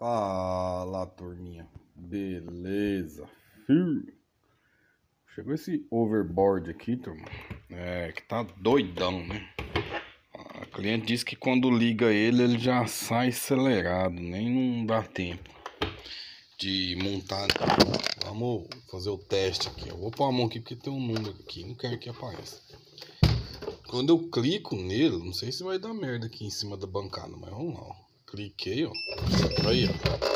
Fala, turminha. Beleza. Firme. Chegou esse overboard aqui, turma. Que tá doidão, né? A cliente disse que quando liga ele já sai acelerado. Nem não dá tempo de montar. Vamos fazer o teste aqui. Eu vou pôr a mão aqui porque tem um número aqui. Não quero que apareça. Quando eu clico nele, não sei se vai dar merda aqui em cima da bancada, mas vamos lá, ó. Cliquei, ó. Aí, ó.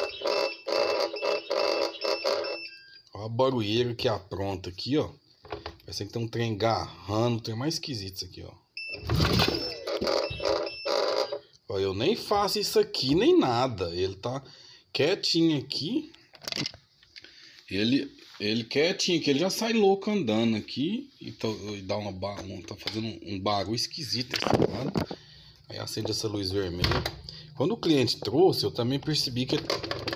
Olha a barulheira que apronta aqui, ó. Parece que tem um trem garrando, tem mais esquisito isso aqui, ó. Ó, eu nem faço isso aqui, nem nada. Ele tá quietinho aqui. Ele quietinho aqui, ele já sai louco andando aqui. E dá tá fazendo um barulho esquisito esse lado. Aí acende essa luz vermelha. Quando o cliente trouxe, eu também percebi que,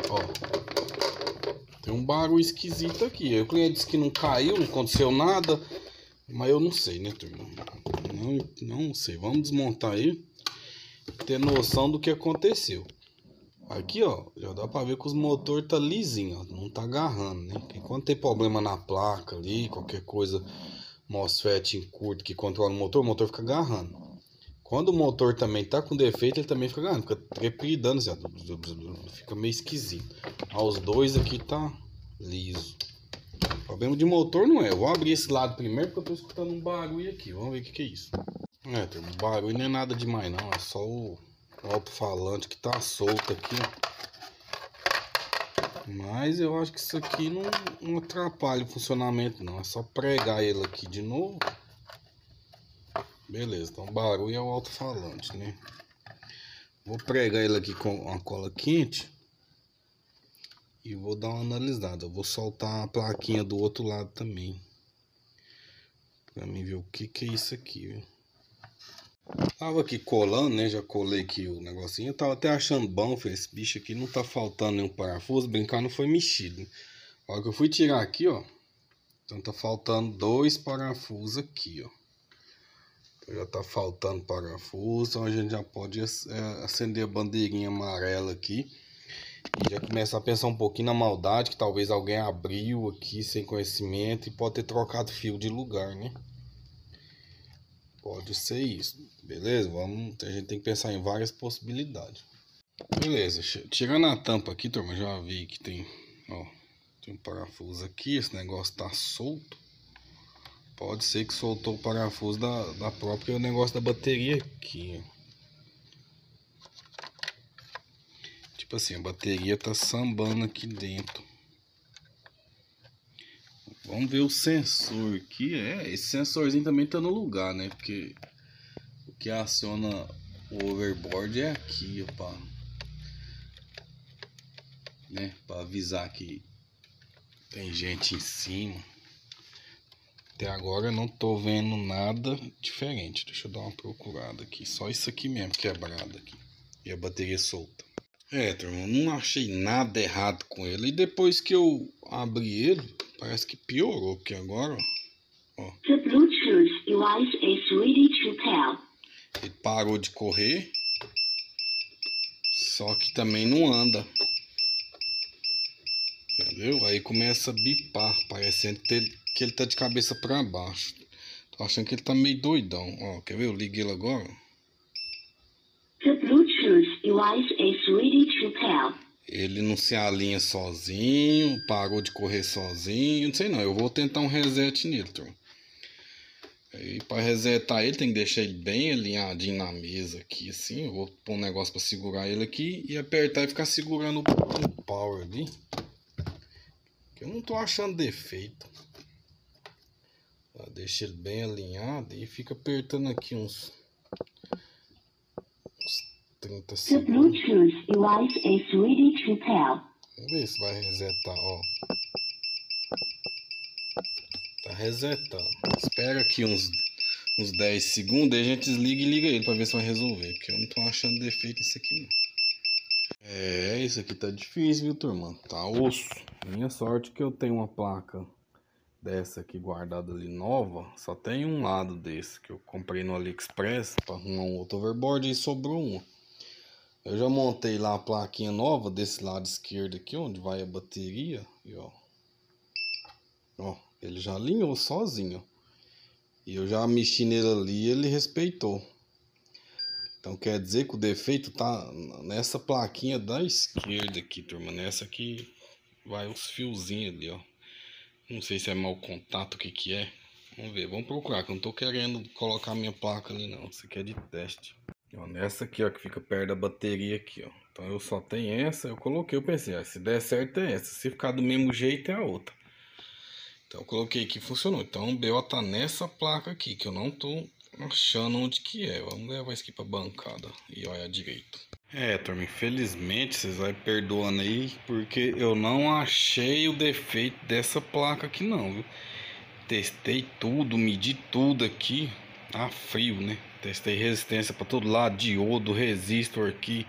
ó, tem um barulho esquisito aqui. Aí o cliente disse que não caiu, não aconteceu nada. Mas eu não sei, né, turma? Não sei. Vamos desmontar aí. Ter noção do que aconteceu. Aqui, ó, já dá pra ver que os motores tá lisinho, ó. Não tá agarrando, né? Porque quando tem problema na placa ali, qualquer coisa, MOSFET em curto que controla o motor fica agarrando. Quando o motor também tá com defeito, ele também fica agarrando, fica trepidando, assim, ó, fica meio esquisito. Ó, os dois aqui tá liso. Problema de motor não é. Eu vou abrir esse lado primeiro porque eu tô escutando um barulho aqui. Vamos ver o que é isso. O barulho não é nada demais não. É só o alto-falante que tá solto aqui, ó. Mas eu acho que isso aqui não atrapalha o funcionamento não. É só pregar ele aqui de novo. Beleza, então o barulho é o alto-falante, né? Vou pregar ele aqui com uma cola quente. E vou dar uma analisada. Eu vou soltar a plaquinha do outro lado também. Pra mim ver o que é isso aqui, viu? Tava aqui colando, né? Já colei aqui o negocinho. Eu tava até achando bom. Falei, esse bicho aqui não tá faltando nenhum parafuso. Brincar não foi mexido. A hora que eu fui tirar aqui, ó. Então tá faltando 2 parafusos aqui, ó. Então já tá faltando parafuso. Então a gente já pode acender a bandeirinha amarela aqui. E já começar a pensar um pouquinho na maldade. Que talvez alguém abriu aqui sem conhecimento. E pode ter trocado fio de lugar, né? Pode ser isso, beleza? A gente tem que pensar em várias possibilidades. Beleza, tirando a tampa aqui, turma, já vi que tem, ó, tem um parafuso aqui, esse negócio tá solto. Pode ser que soltou o parafuso da própria negócio da bateria aqui, ó. Tipo assim, a bateria tá sambando aqui dentro. Vamos ver o sensor aqui. Esse sensorzinho também tá no lugar, né? Porque o que aciona o overboard é aqui, opa, né? Para avisar que tem gente em cima. Até agora eu não tô vendo nada diferente. Deixa eu dar uma procurada aqui. Só isso aqui mesmo quebrado aqui. E a bateria solta. Turma, não achei nada errado com ele. E depois que eu abri ele, parece que piorou. Porque agora, ó. The Bluetooth device is ready to pair. Ele parou de correr. Só que também não anda. Entendeu? Aí começa a bipar, parecendo que ele tá de cabeça para baixo. Tô achando que ele tá meio doidão. Ó, quer ver? Eu liguei ele agora. The Bluetooth device is ready to pair. Ele não se alinha sozinho, parou de correr sozinho. Não sei não, eu vou tentar um reset nele, turma. Aí para resetar ele tem que deixar ele bem alinhadinho na mesa aqui, assim. Eu vou pôr um negócio para segurar ele aqui e apertar e ficar segurando o power ali. Eu não tô achando defeito. Deixa ele bem alinhado e fica apertando aqui uns 30 segundos. The Bluetooth device is ready to pair. Vamos ver se vai resetar, ó. Tá resetando. Espera aqui uns 10 segundos e a gente desliga e liga ele pra ver se vai resolver. Porque eu não tô achando defeito nisso aqui não. Isso aqui tá difícil, viu, turma? Tá osso. Minha sorte que eu tenho uma placa dessa aqui guardada ali nova. Só tem um lado desse que eu comprei no AliExpress pra arrumar um outro overboard e sobrou um. Eu já montei lá a plaquinha nova desse lado esquerdo aqui, onde vai a bateria. E ó, ele já alinhou sozinho. E eu já mexi nele ali e ele respeitou. Então quer dizer que o defeito tá nessa plaquinha da esquerda aqui, turma. Nessa aqui vai os fiozinhos ali, ó. Não sei se é mau contato, o que que é. Vamos ver, vamos procurar, que eu não tô querendo colocar minha placa ali não. Isso aqui é de teste. Ó, nessa aqui, ó, que fica perto da bateria aqui, ó. Então eu só tenho essa, eu coloquei, eu pensei, se der certo é essa. Se ficar do mesmo jeito é a outra. Então eu coloquei aqui, funcionou. Então o BO tá nessa placa aqui, que eu não tô achando onde que é. Vamos levar isso aqui pra bancada e olha direito. Turma, infelizmente vocês vão perdoando aí, porque eu não achei o defeito dessa placa aqui não, viu? Testei tudo, medi tudo aqui a frio, né? Testei resistência para todo lado, diodo, resistor aqui,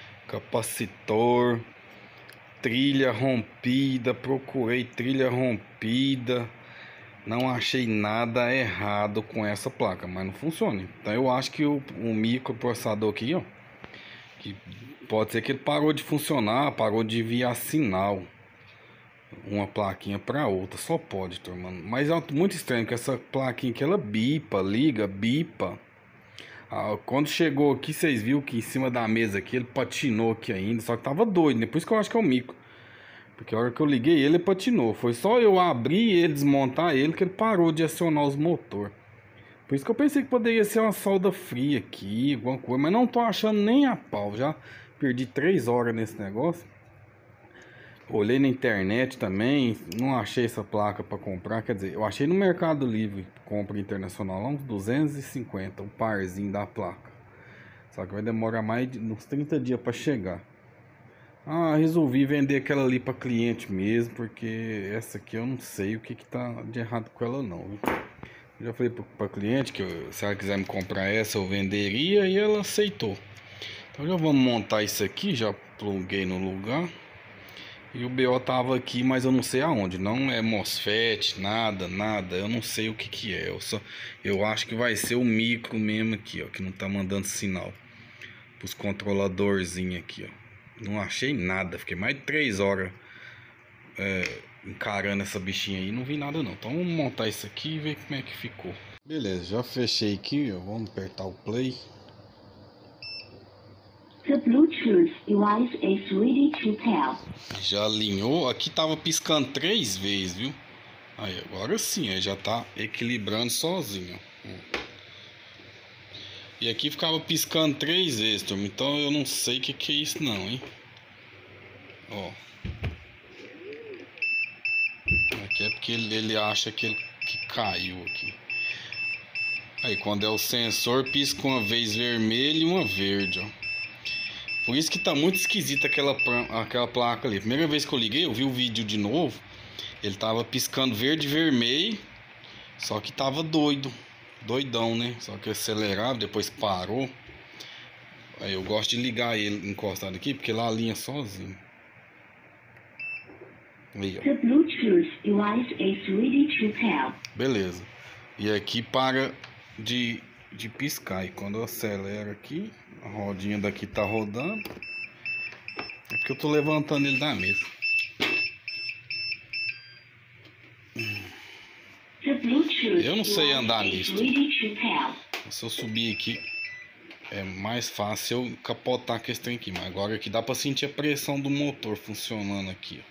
capacitor, trilha rompida, procurei trilha rompida, não achei nada errado com essa placa, mas não funciona. Então eu acho que o microprocessador aqui, ó, que pode ser que ele parou de funcionar, parou de enviar sinal uma plaquinha para outra, só pode, turma. Mas é muito estranho que essa plaquinha que ela bipa, liga, bipa. Quando chegou aqui, vocês viram que em cima da mesa aqui ele patinou aqui ainda, só que tava doido, né? Por isso que eu acho que é o micro. Porque a hora que eu liguei ele patinou. Foi só eu abrir e desmontar ele que ele parou de acionar os motores. Por isso que eu pensei que poderia ser uma solda fria aqui, alguma coisa, mas não tô achando nem a pau. Já perdi 3 horas nesse negócio. Olhei na internet também, não achei essa placa para comprar. Quer dizer, eu achei no Mercado Livre, compra internacional, uns 250, o parzinho da placa. Só que vai demorar mais de uns 30 dias para chegar. Resolvi vender aquela ali para cliente mesmo, porque essa aqui eu não sei o que tá de errado com ela não, viu? Eu já falei para cliente que se ela quiser me comprar essa eu venderia e ela aceitou. Então já vamos montar isso aqui, já pluguei no lugar. E o BO tava aqui, mas eu não sei aonde. Não é MOSFET, nada. Eu não sei o que que é. Eu acho que vai ser o micro mesmo aqui, ó, que não tá mandando sinal pros controladorzinhos aqui, ó. Não achei nada. Fiquei mais de 3 horas encarando essa bichinha aí. Não vi nada não. Então vamos montar isso aqui e ver como é que ficou. Beleza, já fechei aqui, ó. Vamos apertar o play. The Bluetooth device is ready to pair. Já alinhou. Aqui tava piscando 3 vezes, viu? Aí, agora sim, aí já tá equilibrando sozinho. E aqui ficava piscando 3 vezes, turma. Então eu não sei o que é isso não, hein? Ó. Aqui é porque ele acha que caiu aqui. Aí quando é o sensor, pisca uma vez vermelho e uma verde, ó. Por isso que tá muito esquisita aquela placa ali. Primeira vez que eu liguei, eu vi o vídeo de novo. Ele tava piscando verde e vermelho. Só que tava doidão, né? Só que acelerava, depois parou. Aí eu gosto de ligar ele encostado aqui, porque lá alinha sozinho. Aí, ó. The Bluetooth device is ready to pair. Beleza. E aqui para de piscar. E quando eu acelero aqui, a rodinha daqui tá rodando. É porque eu tô levantando ele da mesa. Eu não sei andar nisso. Se eu subir aqui, é mais fácil eu capotar com esse trem aqui. Mas agora aqui dá pra sentir a pressão do motor funcionando aqui,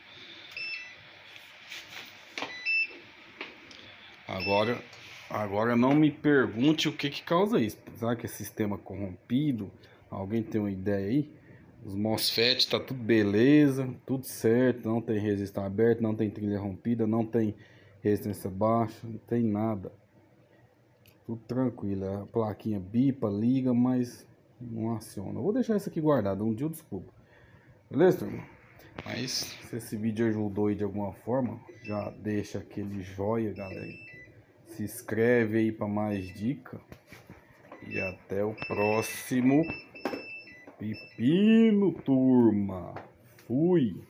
ó. Agora não me pergunte o que causa isso. Será que é sistema corrompido? Alguém tem uma ideia aí? Os MOSFET tá tudo beleza, tudo certo, não tem resistor aberto, não tem trilha rompida, não tem resistência baixa, não tem nada. Tudo tranquilo, a plaquinha bipa, liga, mas não aciona. Eu vou deixar isso aqui guardado, um dia eu desculpo. Beleza, turma? Mas se esse vídeo ajudou aí de alguma forma, já deixa aquele joia, galera. Se inscreve aí para mais dica. E até o próximo pepino, turma. Fui.